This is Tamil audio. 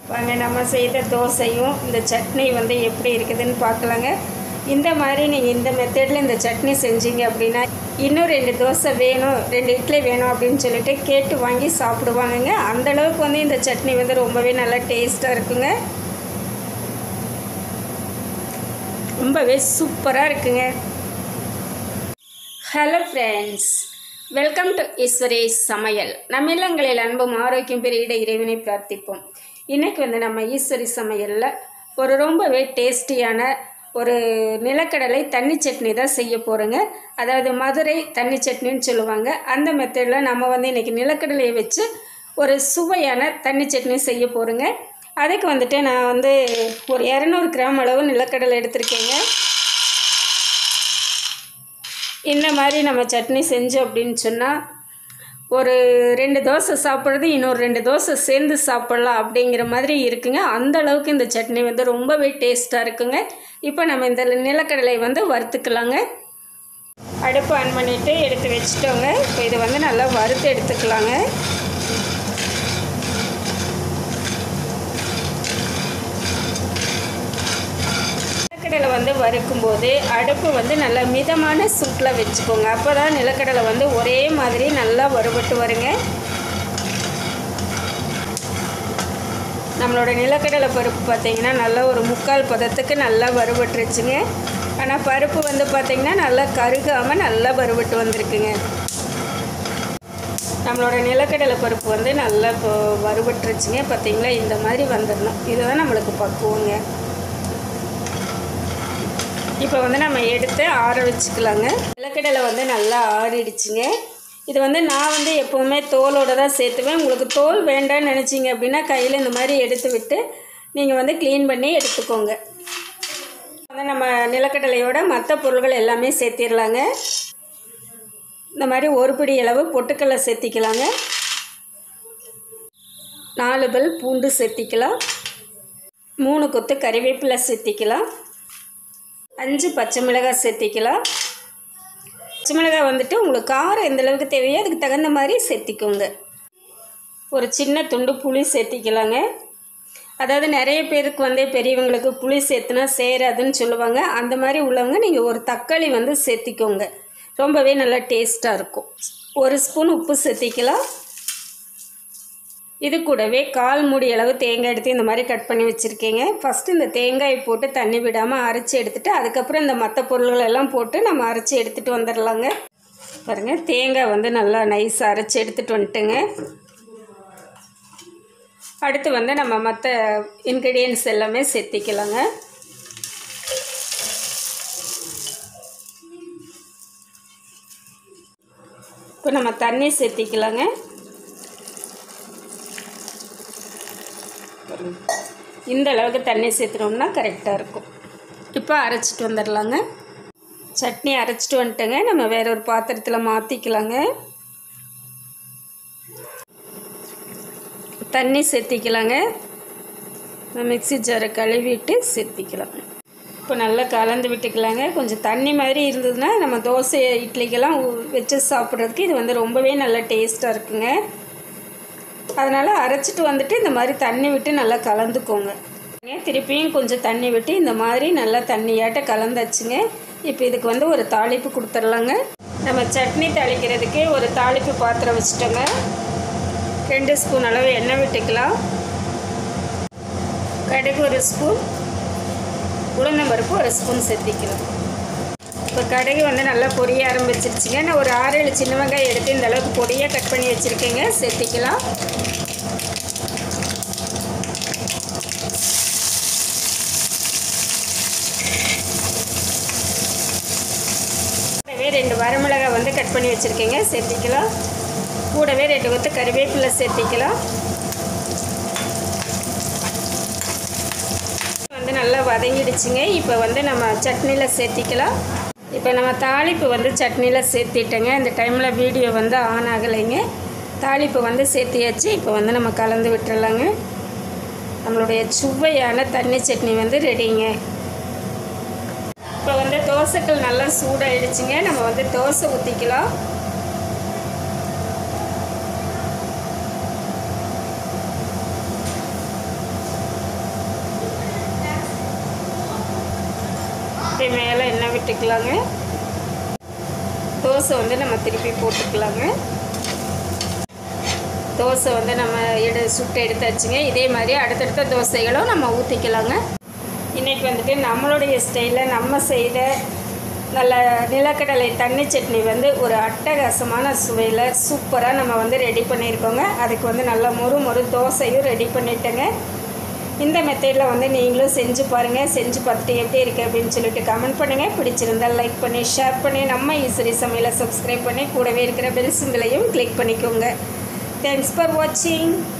வாங்க நம்ம செய்த தோசையும் இந்த சட்னி வந்து எப்படி இருக்குதுன்னு பார்க்கலாங்க. இந்த மாதிரி நீங்கள் இந்த மெத்தடில் இந்த சட்னி செஞ்சீங்க அப்படின்னா இன்னும் 2 தோசை வேணும் 2 இட்லி வேணும் அப்படின்னு சொல்லிட்டு கேட்டு வாங்கி சாப்பிடுவாங்கங்க. அந்தளவுக்கு வந்து இந்த சட்னி வந்து ரொம்பவே நல்லா டேஸ்ட்டாக இருக்குங்க. ரொம்பவே சூப்பராக இருக்குங்க. Hello friends, welcome to Eswari's Samayal. நம்ம இல்லங்களில் அன்பும் ஆரோக்கியம் பெரிய இறைவனை பிரார்த்திப்போம். இன்றைக்கி வந்து நம்ம ஈஸ்வரி சமையலில் ஒரு ரொம்பவே டேஸ்டியான ஒரு நிலக்கடலை தண்ணி சட்னி தான் செய்ய போகிறோங்க. அதாவது மதுரை தண்ணி சட்னின்னு சொல்லுவாங்க. அந்த மெத்தடில் நம்ம வந்து இன்றைக்கி நிலக்கடலையை வச்சு ஒரு சுவையான தண்ணி சட்னி செய்ய போகிறோங்க. அதுக்கு வந்துட்டு நான் வந்து ஒரு 200 கிராம் அளவு நிலக்கடலை எடுத்திருக்கேங்க. இந்த மாதிரி நம்ம சட்னி செஞ்சோம் அப்படின்னு சொன்னால் ஒரு 2 தோசை சாப்பிட்றது இன்னொரு 2 தோசை சேர்ந்து சாப்பிட்லாம் அப்படிங்கிற மாதிரி இருக்குங்க. அந்த அளவுக்கு இந்த சட்னி வந்து ரொம்பவே டேஸ்ட்டாக இருக்குங்க. இப்போ நம்ம இந்த நிலக்கடலை வந்து வறுத்துக்கலாங்க. அடுப்பு ஆன் பண்ணிவிட்டு எடுத்து வச்சுட்டோங்க. இப்போ இது வந்து நல்லா வறுத்து எடுத்துக்கலாங்க. நிலக்கடலை வந்து வறுக்கும்போது அடுப்பு வந்து நல்லா மிதமான சூட்டில் வச்சுக்கோங்க. அப்போ தான் நிலக்கடலை வந்து ஒரே மாதிரி நல்லா வறுபட்டு வருங்க. நம்மளோட நிலக்கடலை பருப்பு பார்த்திங்கன்னா நல்லா ஒரு 3/4 பதத்துக்கு நல்லா வறுபட்டுருச்சுங்க. ஆனால் பருப்பு வந்து பார்த்திங்கன்னா நல்லா கருகாமல் நல்லா வறுபட்டு வந்திருக்குங்க. நம்மளோட நிலக்கடலை பருப்பு வந்து நல்லா இப்போ வறுபட்டுருச்சுங்க. பார்த்திங்களா, இந்த மாதிரி வந்துடணும். இதுதான் நம்மளுக்கு பக்குவங்க. இப்போ வந்து நம்ம எடுத்து ஆற வச்சுக்கலாங்க. நிலக்கடலை வந்து நல்லா ஆறிடுச்சுங்க. இது வந்து நான் வந்து எப்போவுமே தோலோடு தான் சேர்த்துவேன். உங்களுக்கு தோல் வேண்டான்னு நினச்சிங்க அப்படின்னா கையில் இந்த மாதிரி எடுத்து விட்டு நீங்கள் வந்து க்ளீன் பண்ணி எடுத்துக்கோங்க. வந்து நம்ம நிலக்கடலையோட மற்ற பொருள்கள் எல்லாமே சேர்த்திடலாங்க. இந்த மாதிரி 1 பிடி அளவு பொட்டுக்கடலை சேர்த்திக்கலாங்க. 4 பல் பூண்டு சேர்த்திக்கலாம். 3 கொத்து கறிவேப்பிலை சேர்த்திக்கலாம். 5 பச்சை மிளகாய் சேர்த்திக்கலாம். பச்சை மிளகாய் வந்துட்டு உங்களுக்கு காரம் எந்த அளவுக்கு தேவையோ அதுக்கு தகுந்த மாதிரி சேர்த்திக்கோங்க. ஒரு சின்ன துண்டு புளி சேர்த்திக்கலாங்க. அதாவது நிறைய பேருக்கு வந்து பெரியவங்களுக்கு புளி சேர்த்துனா சேராதுன்னு சொல்லுவாங்க. அந்த மாதிரி உள்ளவங்க நீங்கள் ஒரு தக்காளி வந்து சேர்த்திக்கோங்க. ரொம்பவே நல்லா டேஸ்ட்டாக இருக்கும். 1 ஸ்பூன் உப்பு சேர்த்திக்கலாம். இது கூடவே 1/4 மூடி அளவு தேங்காய் எடுத்து இந்த மாதிரி கட் பண்ணி வச்சுருக்கேங்க. ஃபஸ்ட்டு இந்த தேங்காயை போட்டு தண்ணி விடாமல் அரைச்சி எடுத்துகிட்டு அதுக்கப்புறம் இந்த மற்ற பொருள்கள் எல்லாம் போட்டு நம்ம அரைச்சி எடுத்துகிட்டு வந்துடலாங்க. பாருங்கள், தேங்காய் வந்து நல்லா நைஸாக அரைச்சி எடுத்துகிட்டு வந்துட்டுங்க. அடுத்து வந்து நம்ம மற்ற இன்க்ரீடியன்ட்ஸ் எல்லாமே சேர்த்திக்கலாங்க. இப்போ நம்ம தண்ணி சேர்த்திக்கலாங்க. இந்த அளவுக்கு தண்ணி சேர்த்துனோம்னா கரெக்டாக இருக்கும். இப்போ அரைச்சிட்டு வந்துடலாங்க. சட்னி அரைச்சிட்டு வந்துட்டேங்க. நம்ம வேற ஒரு பாத்திரத்தில் மாற்றிக்கலாங்க. தண்ணி சேர்த்திக்கலாங்க. மிக்ஸி ஜாரை கழுவிட்டு சேர்த்திக்கலாம். இப்போ நல்லா கலந்து விட்டுக்கலாங்க. கொஞ்சம் தண்ணி மாதிரி இருந்ததுன்னா நம்ம தோசை இட்லிக்கெல்லாம் வச்சு சாப்பிட்றதுக்கு இது வந்து ரொம்பவே நல்லா டேஸ்ட்டாக இருக்குங்க. அதனால் அரைச்சிட்டு வந்துட்டு இந்த மாதிரி தண்ணி விட்டு நல்லா கலந்துக்கோங்க. திருப்பியும் கொஞ்சம் தண்ணி விட்டு இந்த மாதிரி நல்லா தண்ணியாட்ட கலந்தாச்சுங்க. இப்போ இதுக்கு வந்து ஒரு தாளிப்பு கொடுத்துடலாங்க. நம்ம சட்னி தாளிக்கிறதுக்கு ஒரு தாளிப்பு பாத்திரம் வச்சுட்டோங்க. 2 ஸ்பூன் அளவு எண்ணெய் விட்டுக்கலாம். கடுகு 1 ஸ்பூன், உளுந்தம்பருப்பு 1 ஸ்பூன் சேர்த்திக்கலாம். இப்போ கடுகு வந்து நல்லா பொரிய ஆரம்பிச்சிருச்சுங்க. நான் ஒரு 6-7 சின்ன வெங்காயம் எடுத்து இந்த அளவுக்கு பொடியாக கட் பண்ணி வச்சுருக்கேங்க. சேர்த்திக்கலாம். கூடவே 2 வரமிளகாய் வந்து கட் பண்ணி வச்சுருக்கேங்க. சேர்த்திக்கலாம். கூடவே 2 கொத்து கறிவேப்பிலை சேர்த்திக்கலாம். வந்து நல்லா வதங்கிடுச்சுங்க. இப்போ வந்து நம்ம சட்னியில் சேர்த்திக்கலாம். இப்போ நம்ம தாளிப்பு வந்து சட்னியில் சேர்த்திட்டேங்க. இந்த டைமில் வீடியோ வந்து ஆன் ஆகலைங்க. தாளிப்பு வந்து சேர்த்தியாச்சு. இப்போ வந்து நம்ம கலந்து விட்டுறலாங்க. நம்மளுடைய சுவையான தண்ணி சட்னி வந்து ரெடிங்க. இப்போ வந்து தோசைகள் நல்லா சூடாகிடுச்சுங்க. நம்ம வந்து தோசை ஊற்றிக்கலாம். மேலே எண்ணெய் விட்டுக்கலாங்க. தோசை வந்து நம்ம திருப்பி போட்டுக்கலாங்க. தோசை வந்து நம்ம சுட்டு எடுத்தாச்சுங்க. இதே மாதிரி அடுத்தடுத்த தோசைகளும் நம்ம ஊற்றிக்கலாங்க. இன்றைக்கி வந்துட்டு நம்மளுடைய ஸ்டைலில் நம்ம செய்த நல்ல நிலக்கடலை தண்ணி சட்னி வந்து ஒரு அட்டகாசமான சுவையில் சூப்பராக நம்ம வந்து ரெடி பண்ணியிருக்கோங்க. அதுக்கு வந்து நல்லா மொறு தோசையும் ரெடி பண்ணிட்டேங்க. இந்த மெத்தடில் வந்து நீங்களும் செஞ்சு பாருங்கள். செஞ்சு பார்த்துட்டு எப்படி இருக்குது அப்படின்னு சொல்லிட்டு கமெண்ட் பண்ணுங்கள். பிடிச்சிருந்தால் லைக் பண்ணி ஷேர் பண்ணி நம்ம ஈஸ்வரி சமையலை சப்ஸ்கிரைப் பண்ணி கூடவே இருக்கிற பெல் சிம்பலையும் கிளிக் பண்ணிக்கோங்க. தேங்க்ஸ் ஃபார் வாட்சிங்.